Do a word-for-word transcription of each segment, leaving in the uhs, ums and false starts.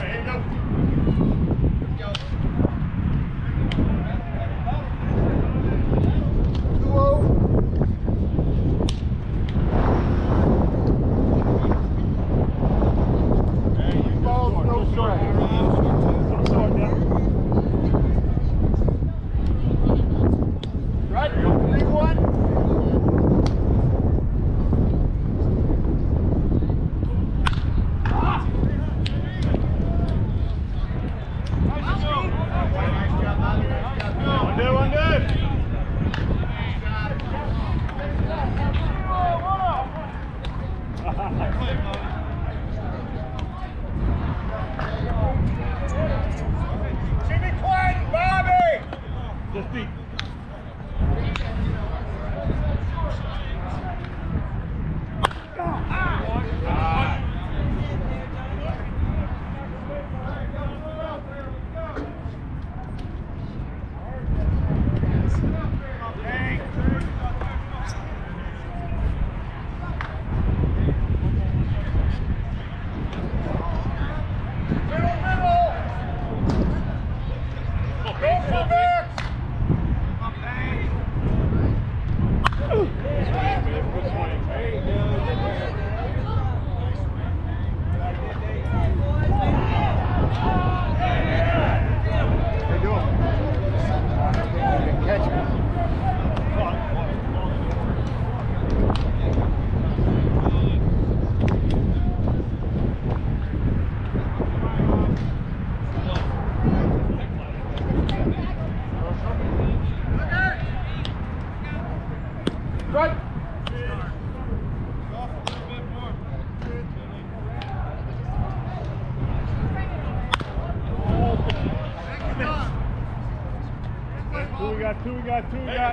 Two we got, two we got.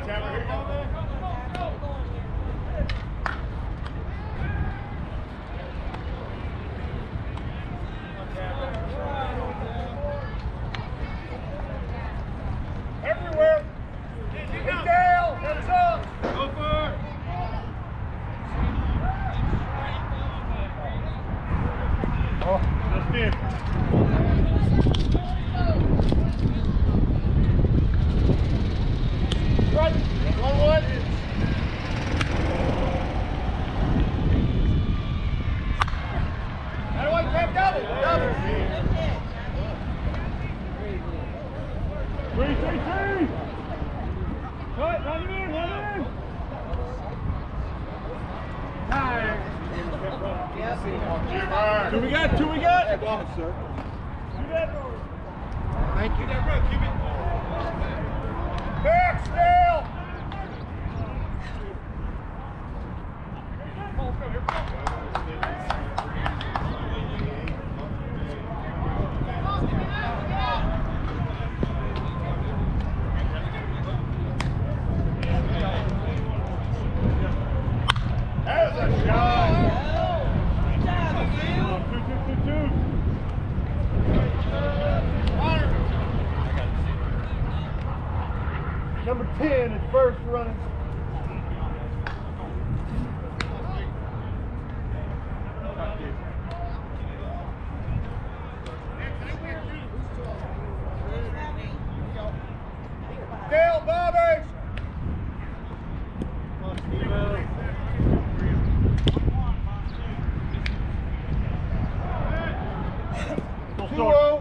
Everywhere. Get down. Heads up. Go for it. Oh, just in. Right. One one. How do I take double? Double. Three, three, three. Cut, run it in, run it in. Time. Two we got, two we got. Well, sir. Thank you. Keep it. Back still. There's a shot. Two, two, two, two. Number ten is first running. Dale, Bobby! two oh.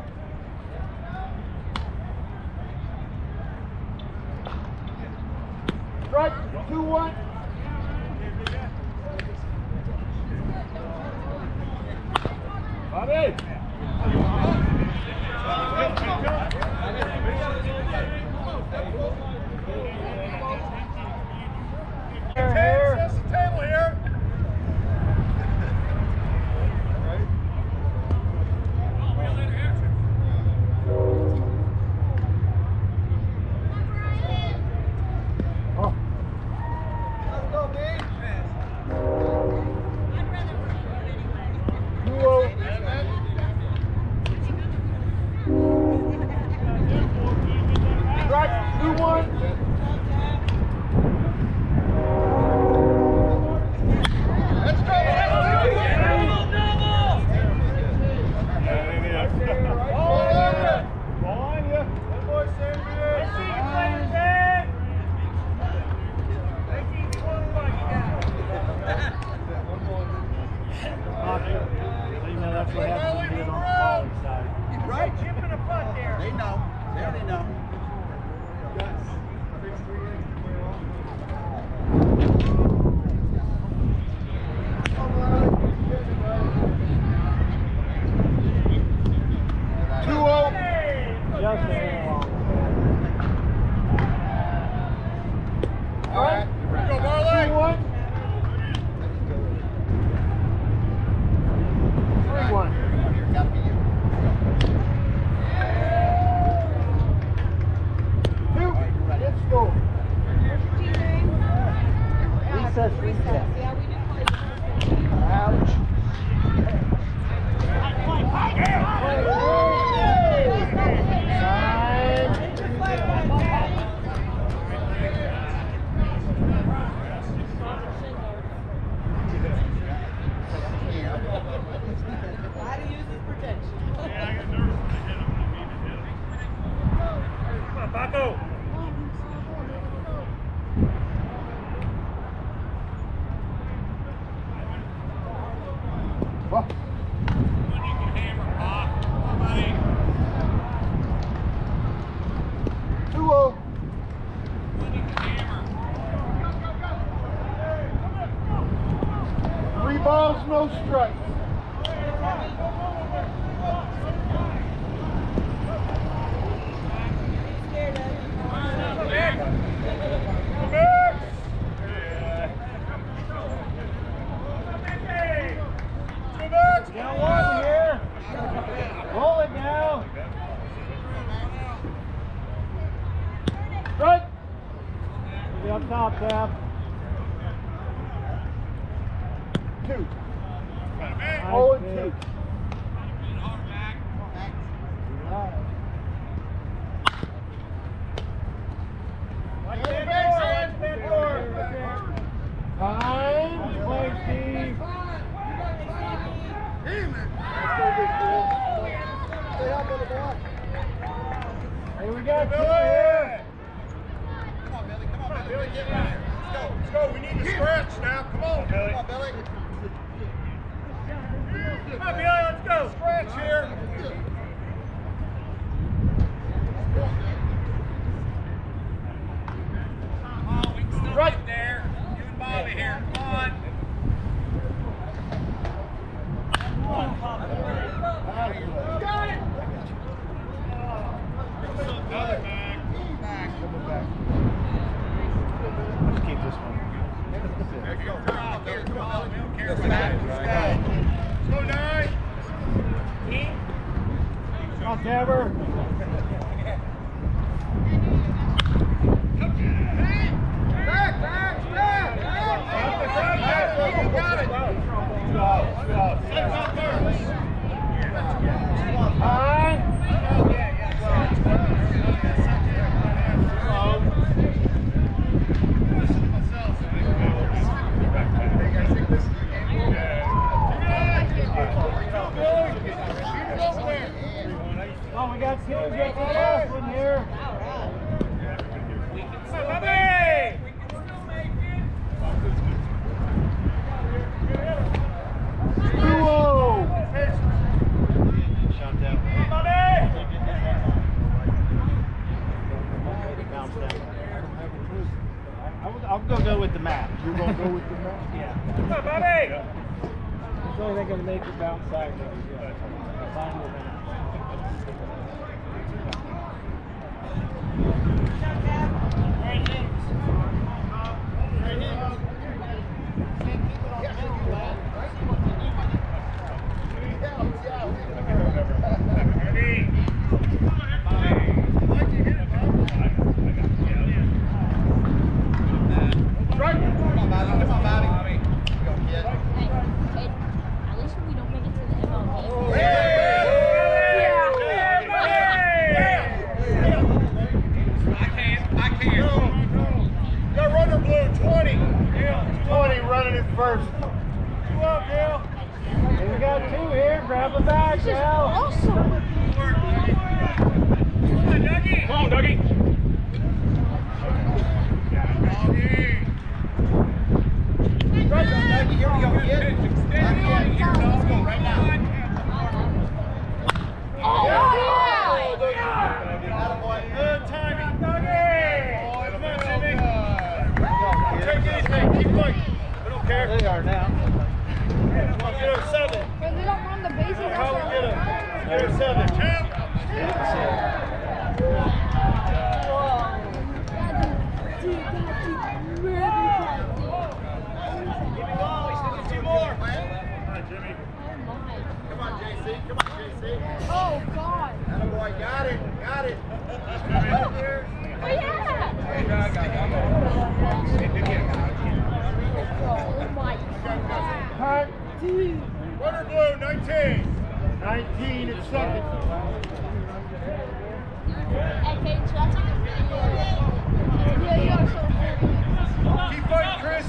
Right, two one. Bobby! Here, that's the table here. So you know that's what happens when you get on the college side. Right? Chip in a putt there. They know. They already know. two oh. Just a little long. All right. Here we go, Marley. two one. three one. Here, gotta be you. Two. Let's go. Recess, recess. Yeah, we did play. Ouch. How to use his protection. Come on, Paco. Well, two oh. Three balls, no strikes. Scared of Down one here. Roll it now. Strike. Be up top, Tab. Two. Oh, and two. Time. Play, Steve. Hey, we got two here. Come on, Billy. Come on, Billy. Get right here. Let's go. Let's go. We need to stretch now. Come on, Billy. Come on, Billy. Come on, Billy. Let's go. Stretch here. Right there. You and Bobby here. Come on. Got it. Got it, man. Back. Let's keep this one. There you go. Come on, Billy. Come on. We don't care about that. Let's go, nine. Come on, Tabber. Back, back, back. Back. You got it. Two outs, two outs. Six out first. Time. Oh, we got two. We got the last one here. two oh. Shot down. Bounce down. I'm, I'm going to go with the map. You're going to go with the map? Yeah. Come on, Bobby. So they're going to make it bounce sideways. Yeah. Find the map. Hey, hey, at least we don't make it to the M L B. there. They are now. Come on, get her seven. But they don't run the bases. How we get her? Get her seven. Two. Two more. Come on, Jimmy. Come on, J C. Come on, J C. Oh, God. Attaboy, got it. Got it. Oh, yeah. Oh, my God. Dude. Runner blue, nineteen. nineteen in second. Hey, Paige, that's a good video. Yeah, you are so funny. Keep fighting, Chris.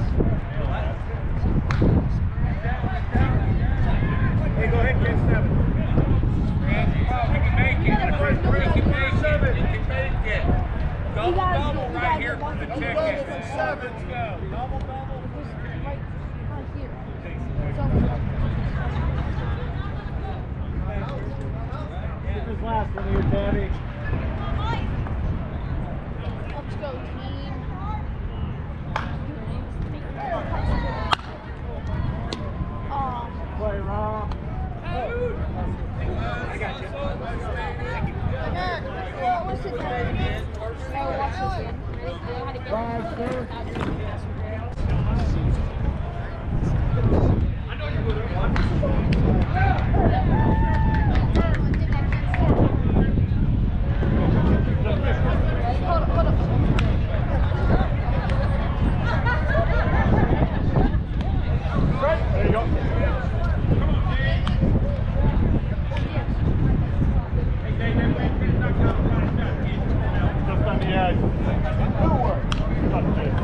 Hey, go ahead and get seven. Oh, we can make it. Chris, Chris, We can get make seven. it. We can make it. Double, You guys- double you right guys here want for the to- Double, ticket. double for seven. Let's go. Double, double. Just right, right here. So, Get this last one here, Tabby. let's go, team. Oh, Play, Rob. well, what's it called? No, watch this again. Five, sir. Hold up, hold up. There you go. Just on the edge. Good work. Touch it.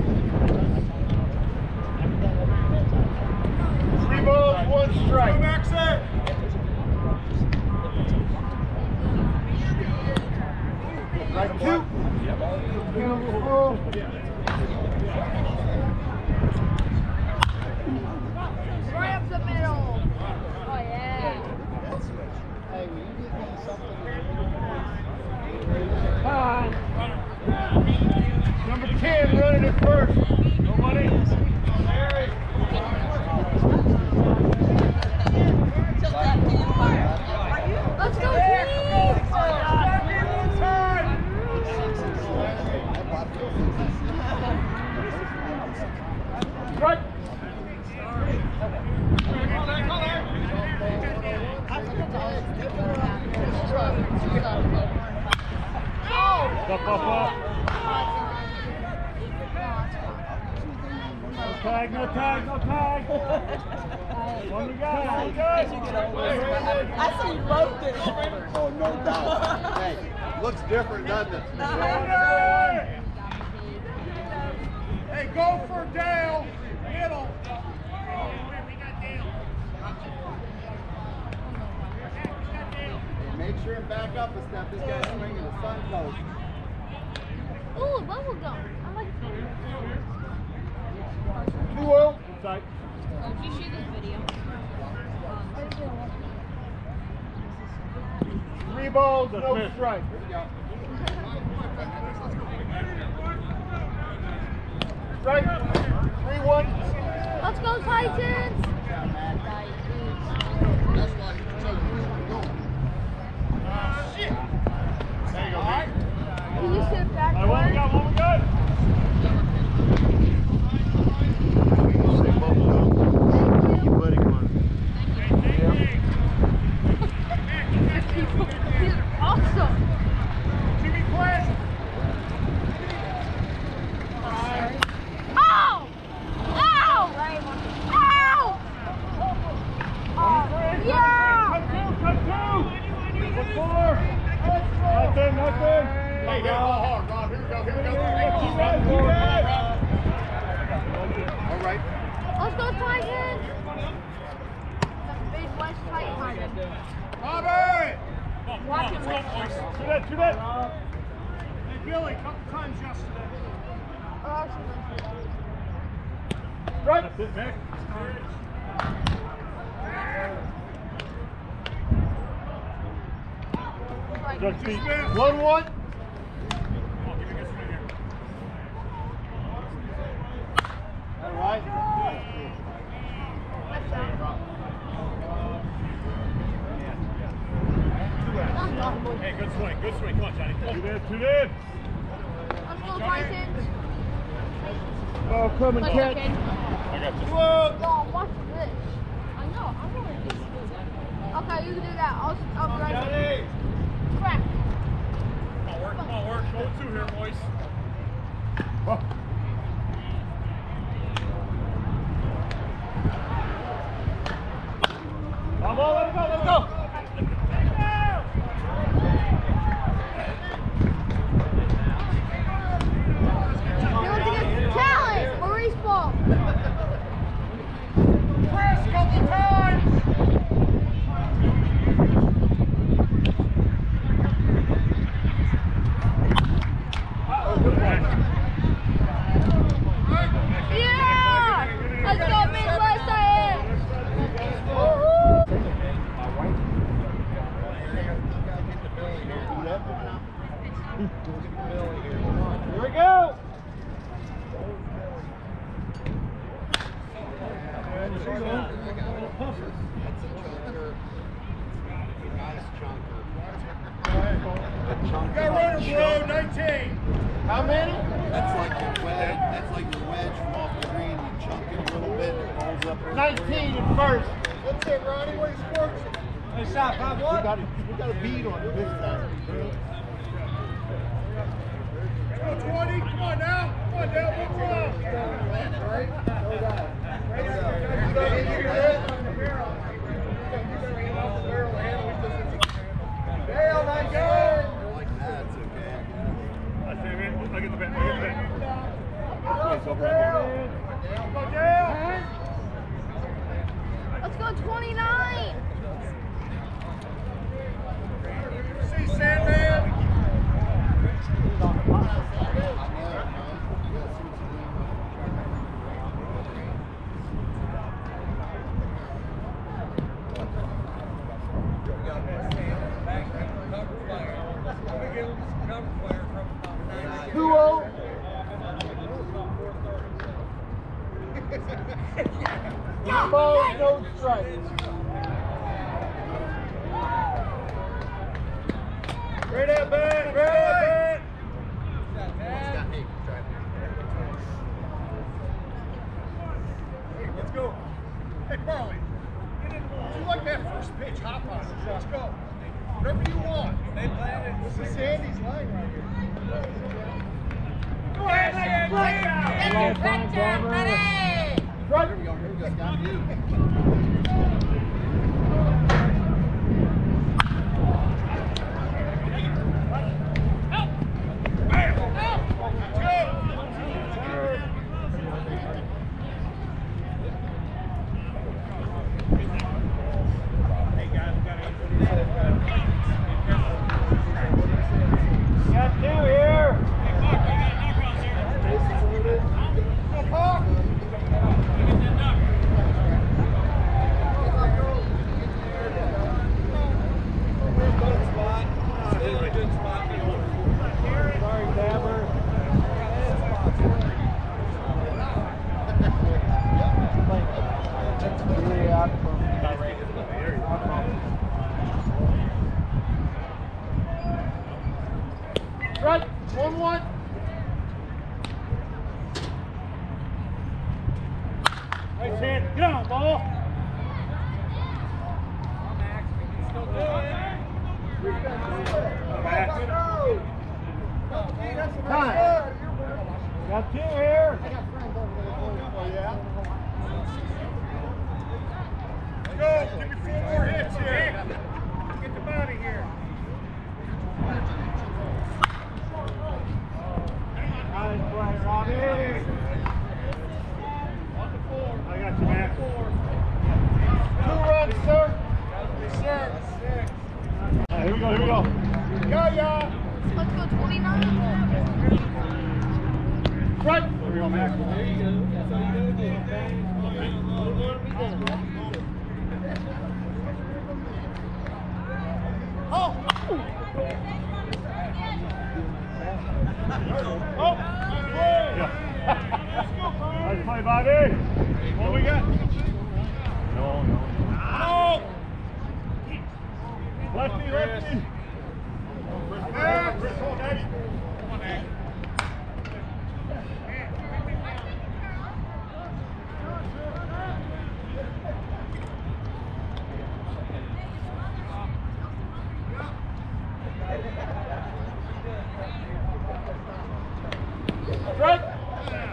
Three balls, one strike. Go back, sir. Strike two. Right up the middle. Oh, yeah. Hey, will you get me something? Hi. Number ten running it first. Nobody. Let's go, team. Strike. Oh. Up, up, up. No tag, no tag, no tag. One you got, one you got. I see you both did. Oh, no doubt. Hey, looks different, doesn't it? Hey, go for Dale. Middle. Hey, make sure and back up a step. This guy's swinging the sun coast. Ooh, bubble gum. I like Two oh. Inside. Did you shoot this video? Three balls, no strike. Strike. Three one. Let's go, Titans! That's why you chose to go. Shit. There you go. All right. Can you sit back? All right, one we got, one we got. Say both of them. Keep putting one. These are awesome! Jimmy Quest. Ow! Ow! Ow! Oh, yeah! Cut two, cut two. What for? Nothing, nothing. Hey, hit the ball hard, Rob. Here we go, here we go. Keep that, keep that. All right. Let's go, Titans! Big West Titans. Bobby! Watch it, Rich. Do that, do that. Hey, Billy, couple times yesterday. Oh, Right. That's it, Nick. Just beat. One, one. All right. Hey, good swing, good swing. Come on, Johnny. Two in, two in. I'm going Brighton. Oh, come and Like, catch. okay. I got this. No, watch this. I know, I'm going to do that. Okay, you can do that. I'll, I'll be right back. Crack. Come on, work, come on, work. Go two here, boys. Oh. Come on, let it go, let it go. Challenge! Maurice ball. Press a couple times. Yeah! Let's go, Midwest I am! Woohoo! Here we go. Got runners, bro, nineteen. How many? That's like your wedge. That's like your wedge from off the green. You chunk it a little bit, it rolls up. nineteen at first. That's it, Ronnie. What are you sports? Hey, stop. Five We one. got, a, we got a beat on it this time. Let's go, twenty. Come on now. Come on, Dale. What's wrong? Dale, nice go. Like that, it's okay. I say, man, I get the bat. I get the bat. Come on, Dale. Let's go twenty-nine! See, Sandman. two oh. Balls, no strikes. Right at bat. Right at bat. Hey, let's go. Hey, Carly. Get in the ball. You like that first pitch? Hop on it. Let's go. Whatever you want. They landed. This is Sandy's line right here. Go ahead, Sandy. Play out. Come on, Frank Barber. Right. Here we go. Here we go. Got you. Got two here. Sorry, Dabber. Yeah, I'm from- Right, one one. Nice hit. Get on, ball. Time. Got two here. Let's go. Give me four more hits here. Get them out of here. Nice play, Robbie. I got you, man. Two runs, sir. Yes, sir. All right, here we go, here we go. Go, y'all. Let's go twenty-nine! Right. There we go, Max. There you go. That's all you gotta do, okay? Oh! Oh! Yeah. Nice play, Bobby. What we got? No, no. Oh! Lefty, lefty.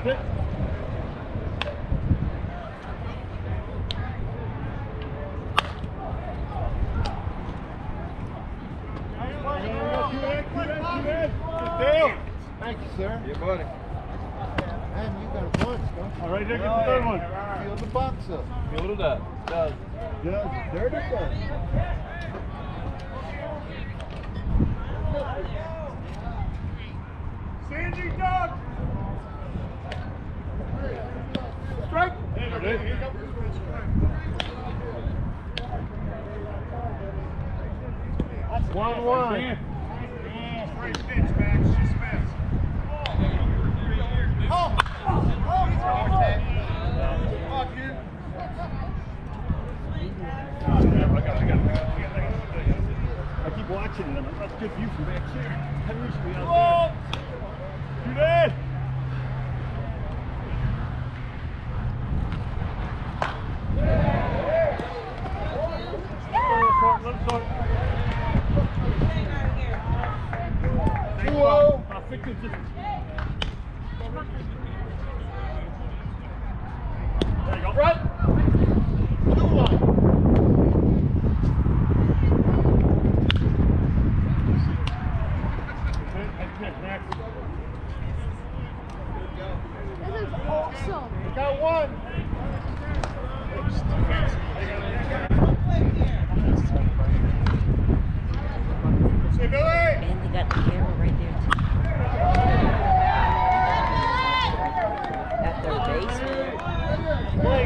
Sit. Thank you, sir. Yeah, buddy. Man, you got a bunch, don't you? All right, there Oh, goes the third one. Fill the box up. Fill it up. Does. Does dirty does. Sandy Dog. Strike. There it is. One one. Great pitch, Max. Just missed. Oh. Oh. Oh. Fuck you. I keep watching them. That's good view from back here. I wish we out Oh. there. You dead? Whoa. I think it's just. There you go. Right. Two one. This is awesome. Got one. Hey, Billy. And they got the camera right there too. At their basement. Billy.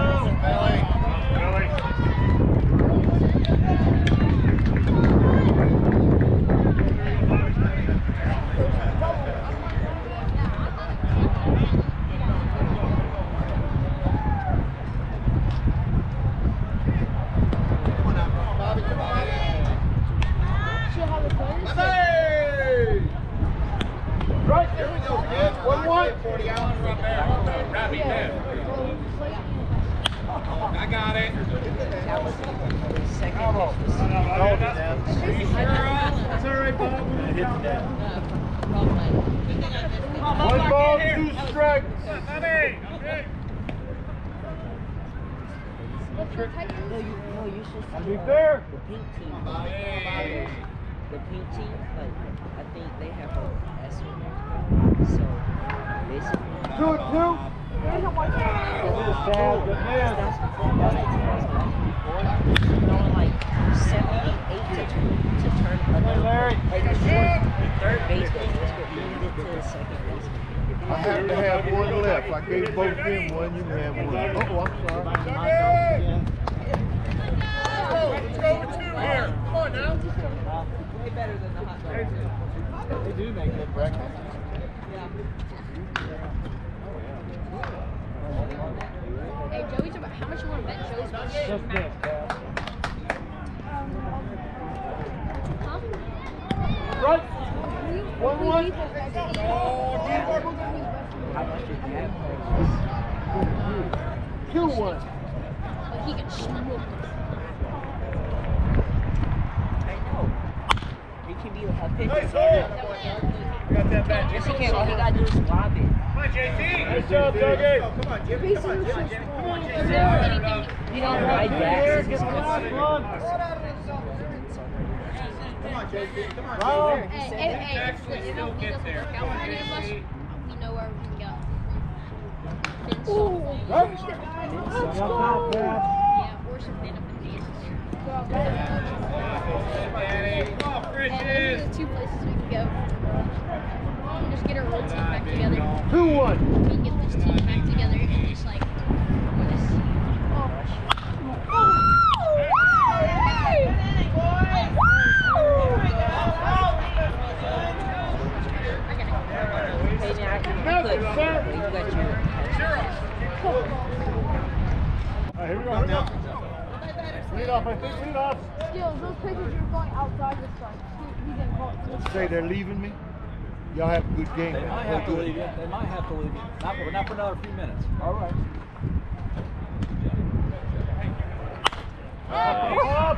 Right, here we go, kid. One one. forty hours from there. Wrap it in. I got it. That was the second Come on. pitch was That's all right, Bob. uh, One ball, two strikes. Hey, okay. No, you, no, you're supposed to I'll do be uh, fair. the pink team. Hey. The pink team, like, I think they have a S in there. So, basically, Two and two. There's a one. that's, that's, that's the team that's before. You know, like, seven, eight, eight to, to turn another. Larry. Like, the fourth, the third baseman was what moved it to the second baseman. I have to have one left. I gave both them one. You can have one. Oh, I'm sorry. Let's go with two here. Come on now. Way better than the hot dog. They do make good breakfast. Hey, Joey's about how much you want to bet Joey's about Just this, Dad. Huh? Right. One, one. How much did you have? Two one. But he can smoke. I know. He can be a pitcher. Nice hole. Got that back. Yes, he can. All he gotta do is lob it. Come on, J T. Nice job, Dougie. Come on, Jimmy. Come on, Jimmy. Come on, J T. You know, my dad says he's Come on, good. Come on, J T. Come on, Round. J T. Hey, hey, hey, if it if it doesn't work out for any of us, we know where we can go. Finn Salt. Right. Yeah, or some random dances there. Daddy. Come on, And Bridges. those are the two places we can go. Just get our whole team back together. Two one. We can get this team back together and just like just, oh. Hey, now, you Nothing, could, sir. you got your. All right, here we go. Now. Lead off, I think. Lead off. Skills, those pitchers are going outside the strike. He didn't call it. Say they're leaving me. Y'all have a good game. They man. might Play have to good. leave you. They might have to leave you. Not for, not for another few minutes. All right. Up.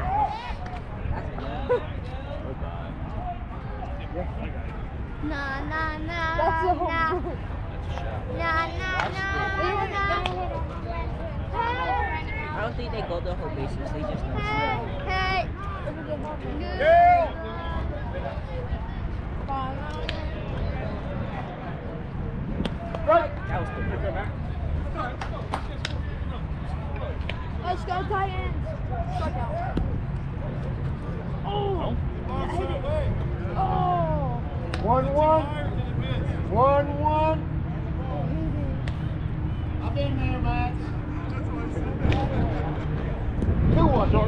Nah, nah, nah. That's a nah. home run. Nah, nah, nah. I don't think they go the whole bases. They just know. Hey, hey. Go! Right. That was the Let's go, Titans. Strikeout. Oh, I hit it. Oh. One, one. One, one. I'm in there, Matt. Two, one, George.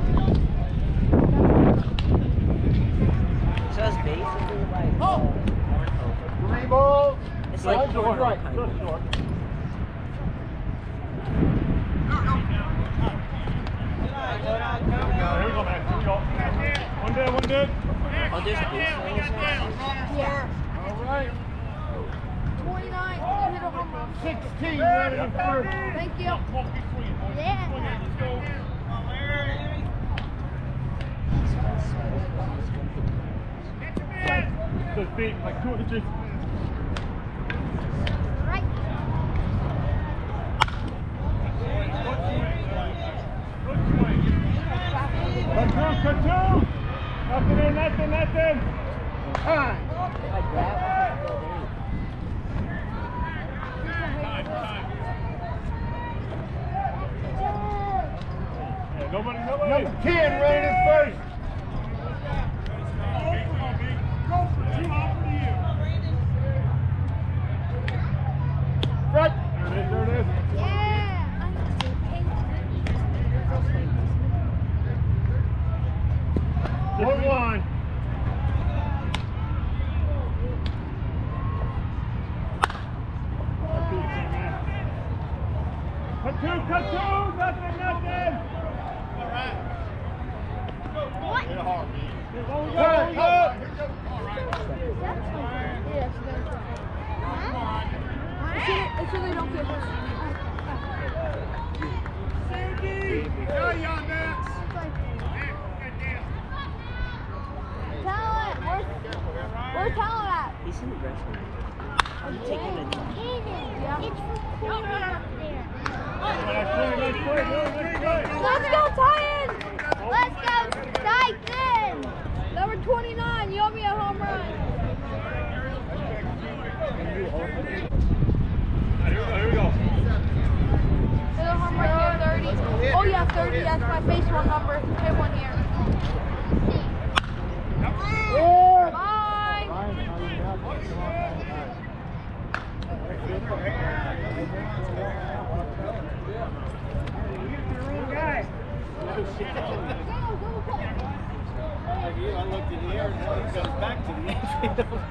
So it's basically like. Oh. Three balls. It's like Right, George, right. kind Just of. George. Here we go, man. Here we go. One dead, one dead. Oh, there's base runners now? Yeah. All right. twenty-nine. You hit a home run. sixteen running in first. Thank you. Yeah. Just beat like two inches. Right. Cut two, cut two. Nothing in, nothing, nothing. Time. Like that? Yeah, nobody, nobody. Number ten running in first. Right. There it is, there it is. Yeah. One, one. Cut two, cut two, nothing, nothing. All right. What? Hit a hard, man. Here we go, here we Yeah, go. it's good. It's really don't get this. Yeah, yeah, man. Talent. Where's, where's Talent at? He's in the wrestling. Are you taking a time? Yeah. It's recording up there. Nice play, nice play, nice play. Let's go, Titans! Let's go, Titans! Number twenty-nine, you owe me a home run. Here we go, here we go. There's a home run here, thirty. Oh yeah, thirty, that's my baseball number. Hit one here. Bye! Like you, I looked in the air and now it goes back to the infield.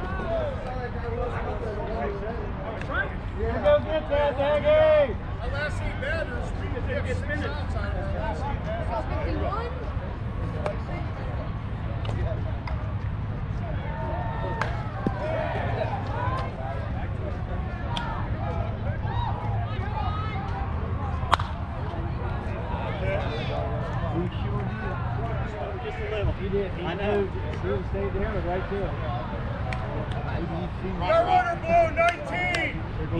Here we go, get that, Daggy. Unless he batters, we get spinning. fifty-one? He did. He I know. moved. He didn't stay there, but right there. Go runner, blue, nineteen.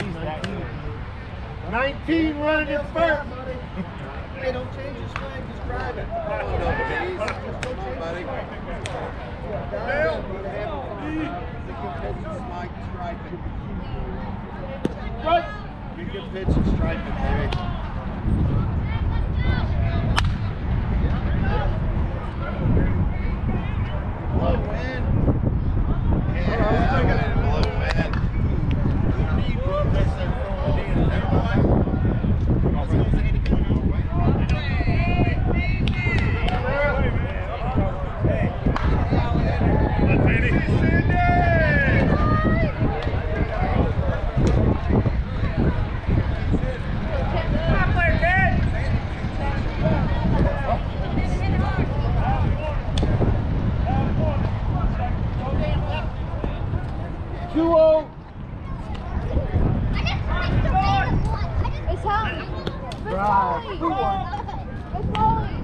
nineteen running in first. Hey, don't change your swing, just drive it. Oh, no, geez. Come on, buddy. Dale. Mike, stripe it. Right. You can pitch and stripe it, baby. Blow wind. Yeah, I got it. Blow wind. two oh. It's Talent. It's Drive. Molly. Two one. It's Molly.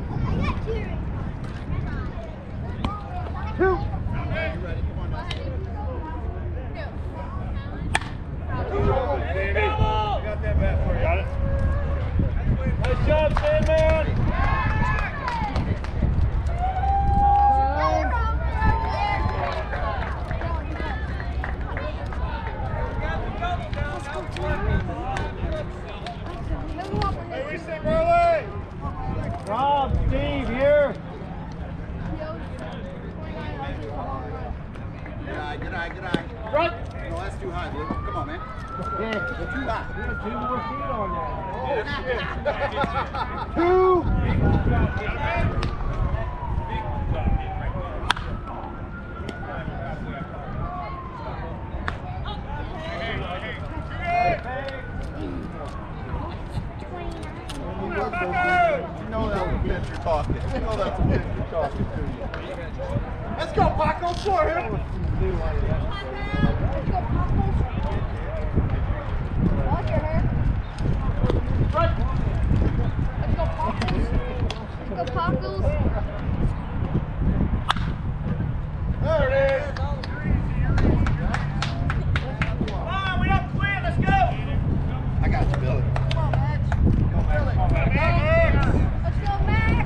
Two. Good eye, good eye, good eye. Right. No, that's too high, Blue. Come on, man. You're too high. Two more feet on that. Two. You know that was Pitcher talking. You know that's Pitcher talking to you. Let's go, Paco, for him. Let's go, Packers. I like your hair. Right. Let's go, Packers. Let's go, Packers. There it is. Come on, we don't quit. Let's go. I got you, Billy. Come on, Max. Let's go, Max.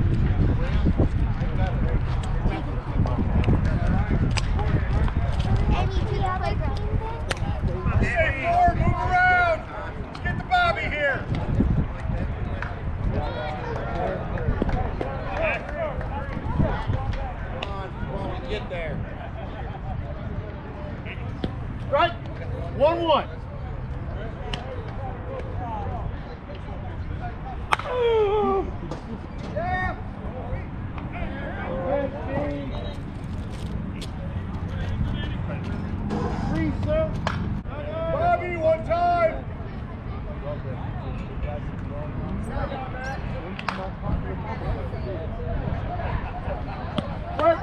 And you two have like Hey, Ford, move around. Let's get the Bobby here. Get there. Right. One one. Three, sir. Bobby, one time. Right.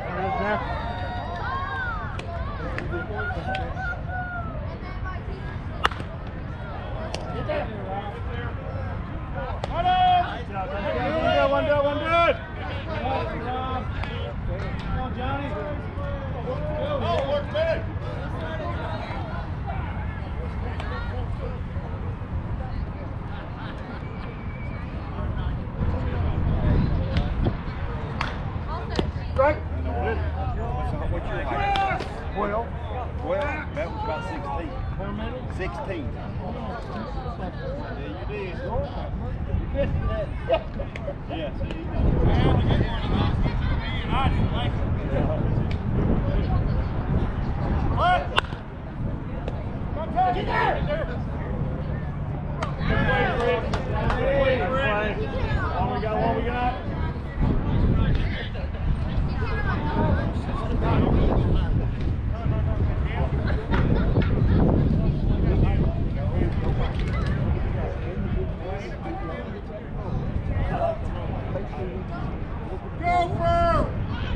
One dead, one dead. Come on, Johnny. Oh, work big. Right. What's your height? Well, Well, that was about sixteen. How many? sixteen. Yeah, you did. Yeah, see? what? Get there. One we got, one we got. Gopher!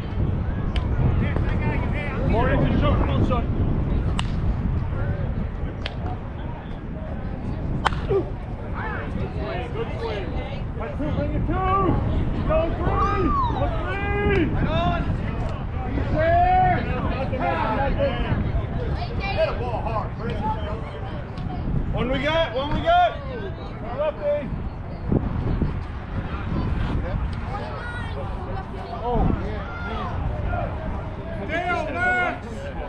More into the shot, come on, son. Good swing, good swing. That's two, bring it two. Go three. Go three. Right on. He's there. Hit a ball hard, Chris. One we got, one we got. Lefty. Oh, Dale, Max!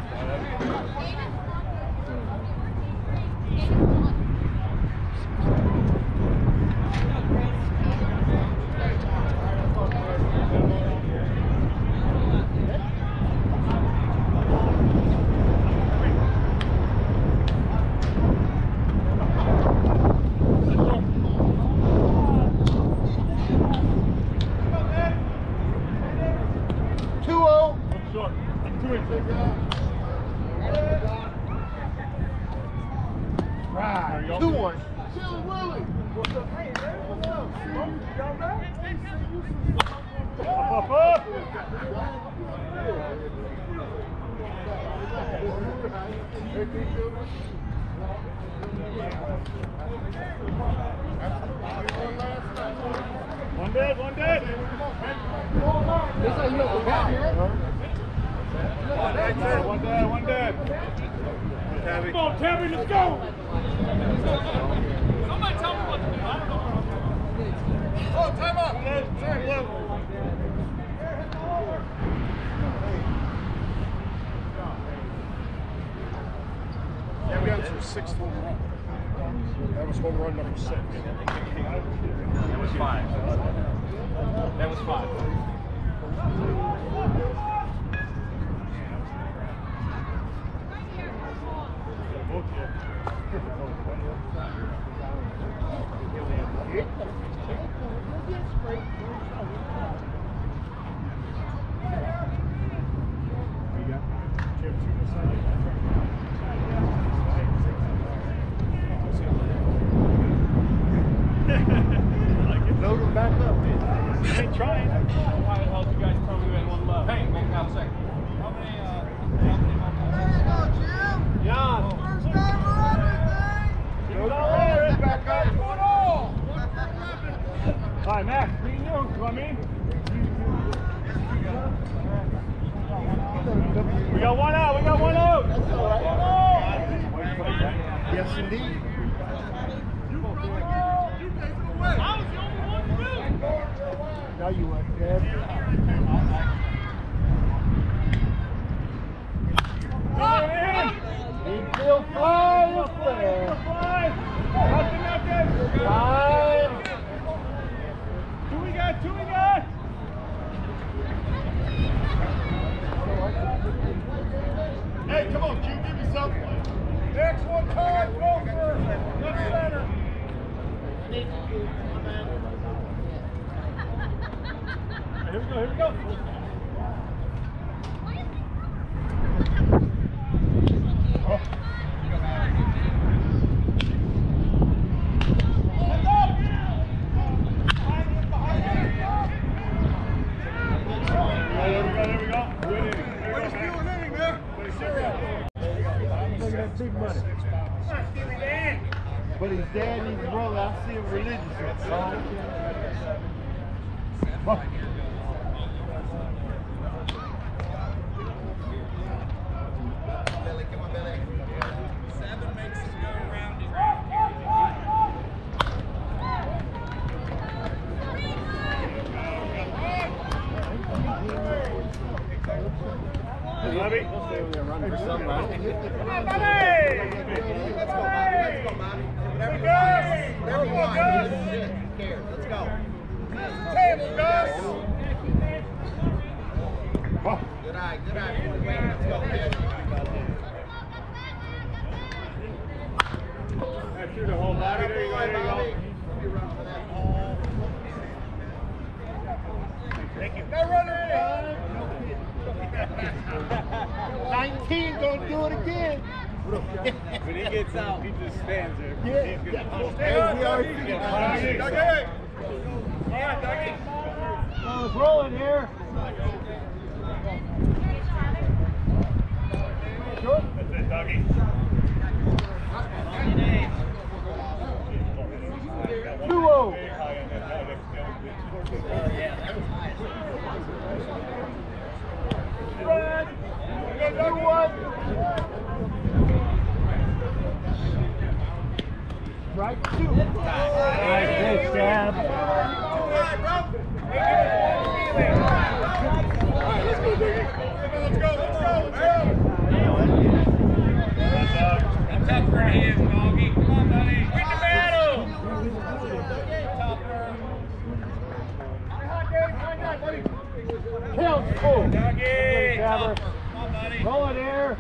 two oh. Short. Two inches. Right. Two one. Chili Willie. What's up? Hey, man. What's up? Up, up, up. One dead, one dead. This how you know the back, man. One dead, one dead, one dead. Come on, Tabby, let's go. Somebody tell me what to do. I don't know. Oh, time up. Sorry, Blue. Yeah, we got some six home run. That was home run number six. That was five. That was five. We got one out, we got one out. Yes, indeed. Now you want Dad. He's still flying up there. Nothing, nothing. Five. Two we got, two we got. Hey, come on, Q, give me something. Next one, time, go first. Left center. Here we go, here we go. Big money. But his dad and his brother, I see him religious. Oh. Seven makes it go around it. Bobby. Run for something, right? Come on, Bobby! Let's go, Bobby. Let's go, Bobby. Whatever you want. Whatever you want. Who cares? Let's go. Table, Gus! Good eye, good eye. Let's go, kid. That's through the whole Bobby. There you go, there you go. Thank you. No running! nineteen gonna do it again. When he gets out, he just stands there. Yeah. He's gonna Hey, we already Dougie! figured Dougie! All right, Dougie. Oh, it's rolling here. Sure. That's it, Dougie. two oh. Run! Two one! Right two. Nice big stab. Alright, let's go, Dougie. Let's go, let's go, let's go. That's up for him, doggy. Come on, buddy. Win the battle! Counts full. Dougie! Jabber. Come on, buddy. Rolling here.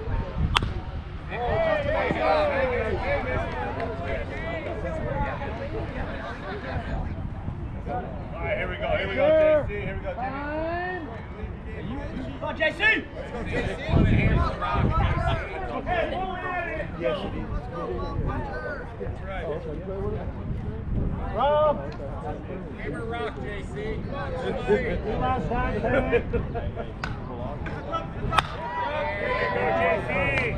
Alright, here we go, here we go, J C, here we go, Jimmy. Time. Come on, J C! Let's go, J C! Okay, pull it in! Yes, it is. That's right. Rob. Give her a rock, J C. Two last time, Sam. There you go, J C!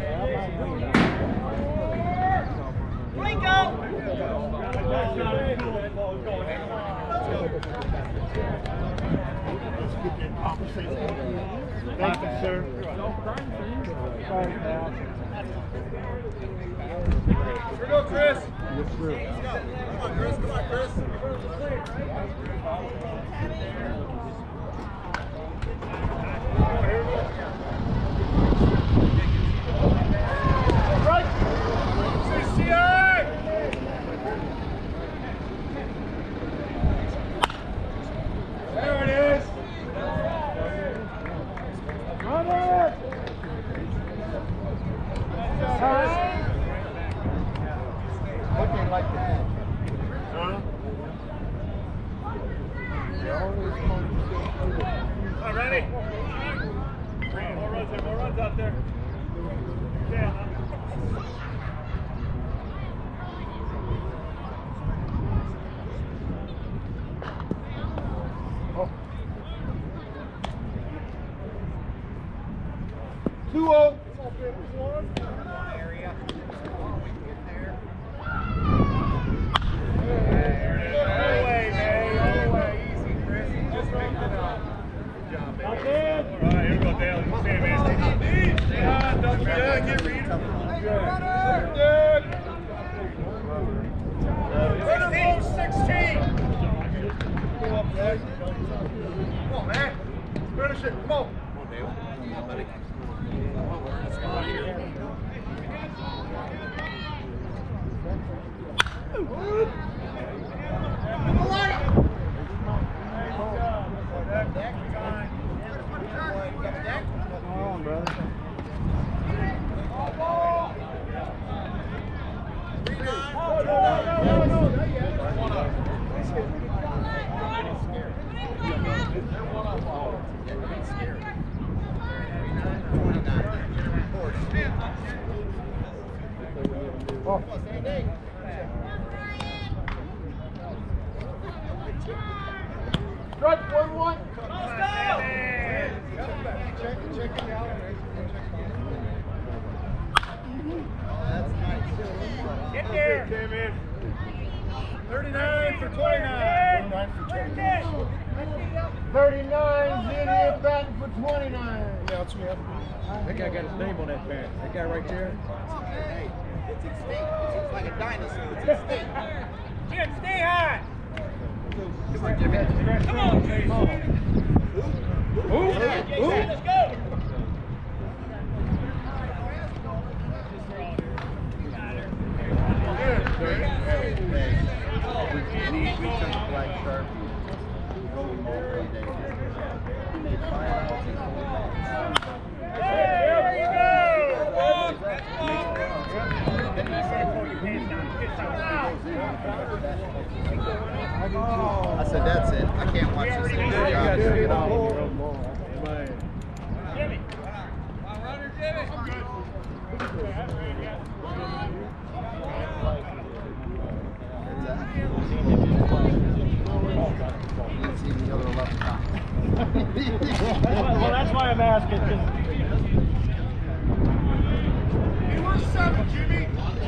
Thank you, sir. Here we go, Chris! Yes, sir. Let's go. Come on, Chris, come on, Chris. Here we go. Right! C C I! There it is! Run it. Time. What they like to have? Huh? They always want to say, All right, ready? More runs there, more runs out there. Yeah. oh. two oh. Out there. All right, here we go, Dale. You stand, man. gotta get Reed. sixteen, sixteen. Come on, man. Finish it. Come on. Come on, Dale. Come on, buddy. Come on, we're in a spot here. Come on, brother. Strike one one. Get there. thirty-nine for twenty-nine. thirty-nine, Zidane batting for twenty-nine. Yeah, that's me. That guy got his name on that bat. That guy right there. Hey, it's extinct. It's like a dinosaur. It's extinct. Jim, stay high. Come on, Jimmy. Come on, Jimmy. Who? Who? Let's go. We, we, we took a black Sharpie. We rolled them all three days. We made five outs in four days. There you go. I said, that's it. I can't watch this thing. You gotta get off your own ball. Man. Jimmy. Runner, Jimmy. Well, that's why I'm asking. Hey, we're seven, Jimmy.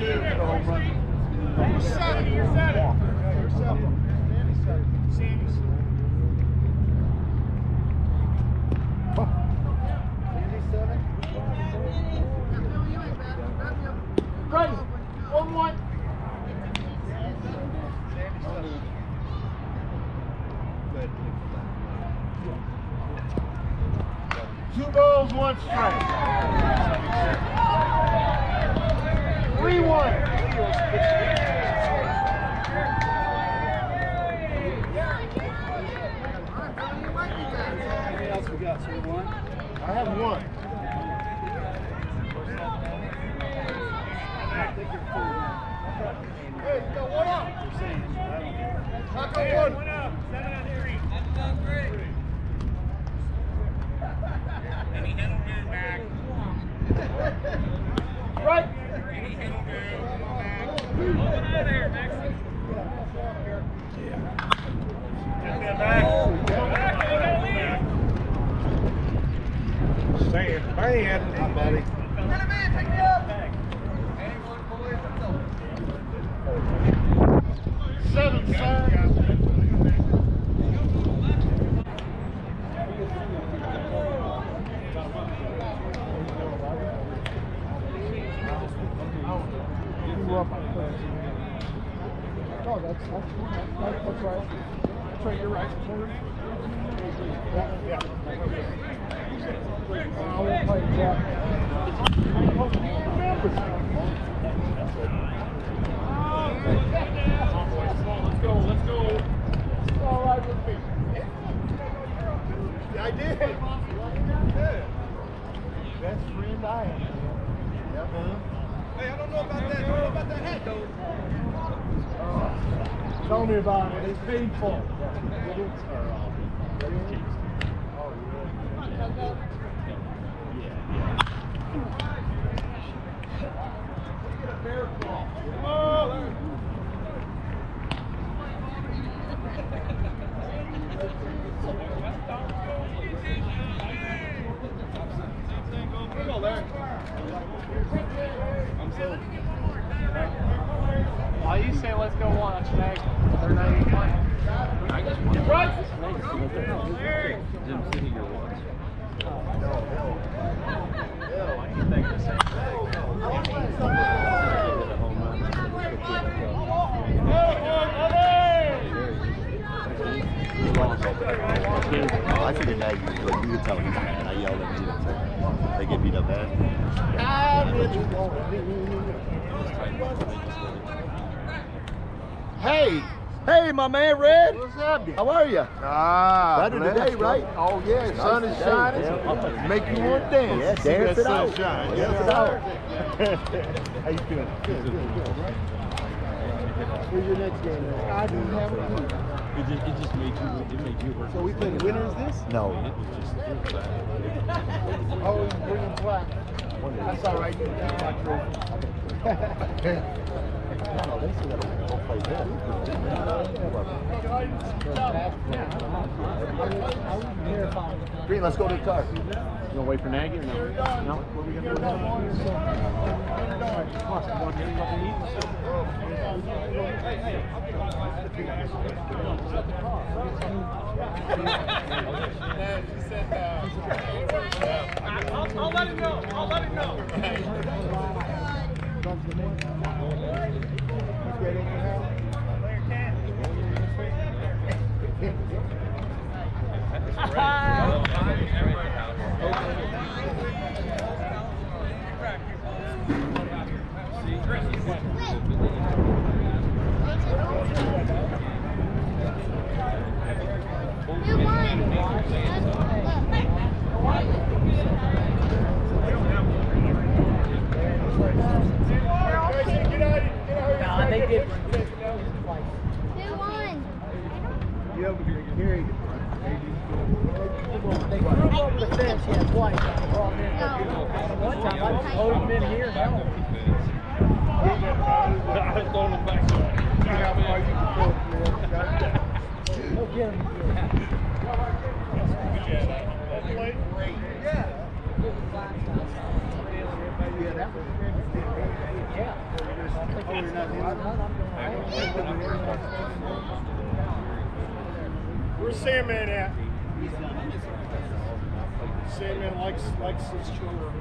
We're seven. You're seven. You're seven. Sammy's. Right. One one. Two balls, one strike. Three one. What else we got? So one? I have one. Hey, you got one up. Knock on one. One up. Seven on three. Seven on three. Any Hiddleman back. Right. Any Hiddleman. Open out of there, Max. Yeah. Get that back. Back. You gotta leave. Stand. Man. Hi, buddy. Get him in. Pick me up. Seven, sir. Oh, that's, that's, that's, that's right. That's right, you're right. Yeah, yeah. I won't play Jack. Let's go, let's go. All right with me. I did. Best friend I have. Yeah, man. Hey, I don't know about that. I don't know about that head, though. Tell me about it. It's painful. Why you say let's go watch Snag? They're not even playing. I just want to Right. Jim City your watch. No, no. No, I can think of the same thing. Pelicans fan. I yelled at them. So they get beat up bad. I really want to. Hey, Hey, my man, Red. what's up, dude? How are you? Ah, Better today, right? Oh yeah, sun is today, shining. yeah. Make you want to dance. Yeah, See dance that it out. sunshine. Dance Yes, it out. sir. How you feeling? Good, good, good. Where's your next game? At? I didn't have it. It just, it just made you, it made you work. So we play the winners this? No. It was just, it was Oh, he's bringing black. That's all right. You can take my trophy. Green, let's go to the car. You gonna wait for Nagy or no? No? What are we gonna do? I'll, I'll let him know. I'll let him know. Who won? Nah, they did. Who won? They threw him over the fence, yeah, twice. Brought him in. No. One time I just hold him in here. Hell. I was throwing it back. Go get him. Where's Sandman at? Sandman likes likes his children.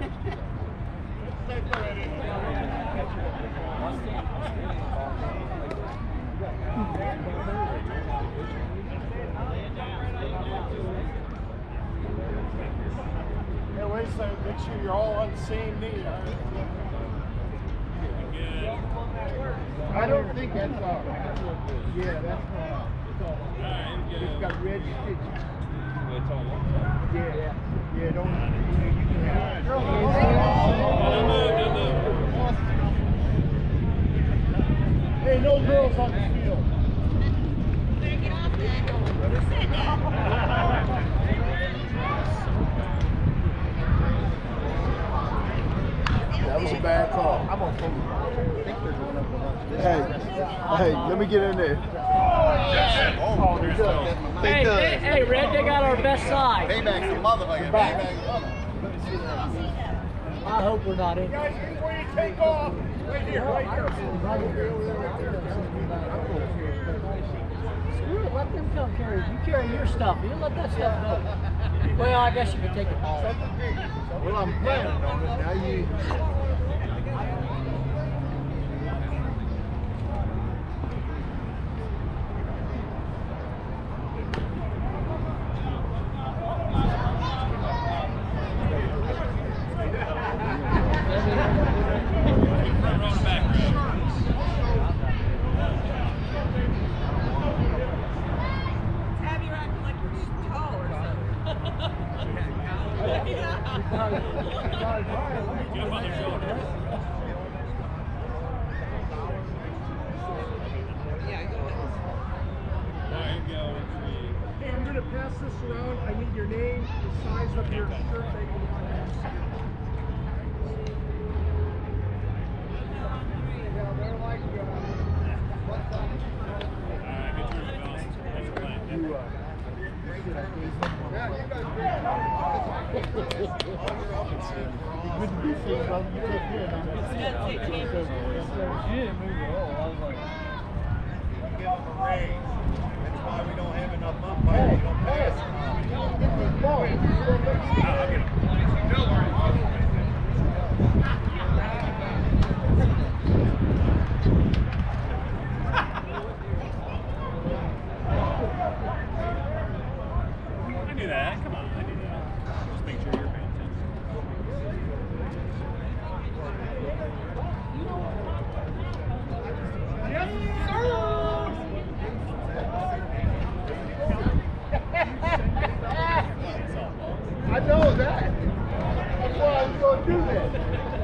Hey, wait a second. Make sure you're all on the same knee. All right? I don't think that's all. Yeah, that's all. It's got red stitches. Yeah, yeah, don't. You can have it. Hey, no girls on the field. That was a bad call. I'm on phone. I think they're going up the lunch. Hey, hey, let me get in there. Oh, they're good. Hey, hey, hey, Red, they got our best side. Payback's the motherfucker. Payback's mother. I hope we're not in. Guys, before you take off, right here, right here. Screw it, let them come carry. You carry your stuff. You let that stuff go. Well, I guess you can take it all. Well, I'm planning on it. Now you. Hey, I'm gonna pass this around. I need your name, the size of your shirt that you want to use. Yeah, they're like, uh, you, uh, Good to be seen, brother. You take care now. She didn't move at all. I was like, give him a raise. That's why we don't have enough umpires. We don't pass. Get this ball. I'll get him. Don't worry. I knew that. Come on. I knew that. don't do that.